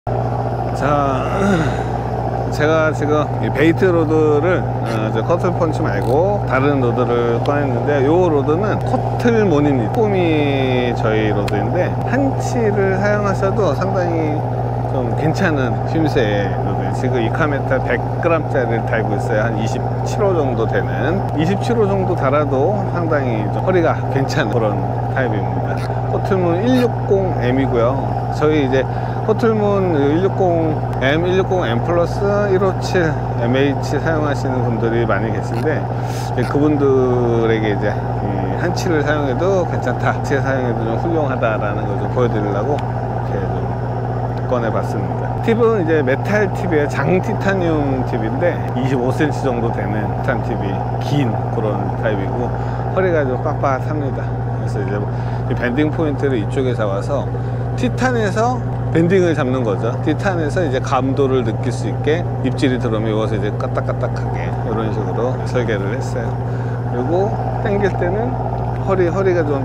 자, 제가 지금 이 베이트 로드를 커틀 펀치 말고 다른 로드를 꺼냈는데, 요 로드는 커틀몬입니다. 폼이 저희 로드인데 한치를 사용하셔도 상당히 좀 괜찮은 휨새의 로드. 지금 이카메타 100g짜리를 달고 있어요. 한 27호 정도 되는, 27호 정도 달아도 상당히 좀 허리가 괜찮은 그런 타입입니다. 커틀몬 160M이고요 저희 이제 커틀몬 160M, 160M 플러스 157 MH 사용하시는 분들이 많이 계신데, 그분들에게 이제 한치를 사용해도 괜찮다, 한치를 사용해도 좀 훌륭하다라는 걸 좀 보여드리려고 이렇게 좀 꺼내봤습니다. 팁은 이제 메탈 팁이에요. 장 티타늄 팁인데 25cm 정도 되는 티탄 팁이 긴 그런 타입이고, 허리가 좀 빳빳합니다. 그래서 이제 이 밴딩 포인트를 이쪽에 잡아서 티탄에서 밴딩을 잡는 거죠. 티탄에서 이제 감도를 느낄 수 있게 입질이 들어오면 이것을 이제 까딱까딱하게 이런 식으로 설계를 했어요. 그리고 당길 때는 허리가 좀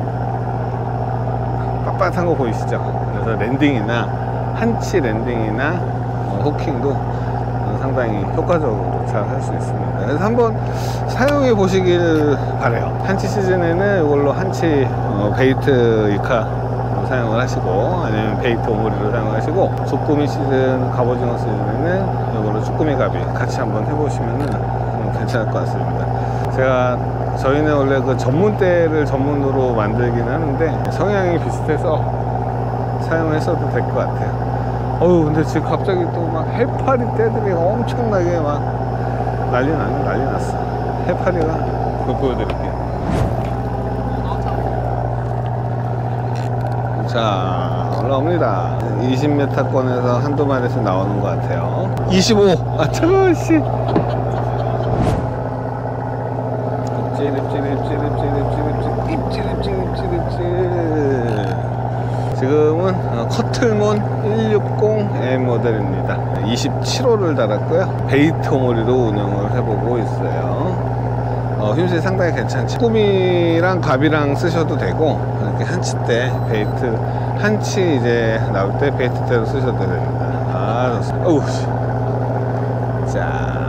빳빳한 거 보이시죠? 그래서 랜딩이나 한치 랜딩이나 호킹도 상당히 효과적으로 잘 할 수 있습니다. 그래서 한번 사용해 보시길 바래요. 한치 시즌에는 이걸로 한치 베이트 이카 사용을 하시고, 아니면 베이트 오모리로 사용하시고, 쭈꾸미 시즌, 갑오징어 시즌에는 이걸로 쭈꾸미 가비 같이 한번 해보시면 괜찮을 것 같습니다. 저희는 원래 그 전문대를 전문으로 만들긴 하는데 성향이 비슷해서 사용하셔도 될 것 같아요. 근데 지금 갑자기 또 막 해파리 떼들이 엄청나게 막 난리 났어. 해파리가 그걸 보여드릴게요. 자, 올라옵니다. 20m권에서 한두 마리씩 나오는 것 같아요. 25! 아, 차가워, 씨! 찌릿찌릿. 지금은 커틀몬 160M 모델입니다. 27호를 달았고요. 베이트 오모리로 운영을 해보고 있어요. 휨새 상당히 괜찮죠. 쭈꾸미랑 갑이랑 쓰셔도 되고, 이렇게 한치 때 베이트, 한치 이제 나올 때 베이트 때로 쓰셔도 됩니다. 아, 좋습니다. 어우, 자.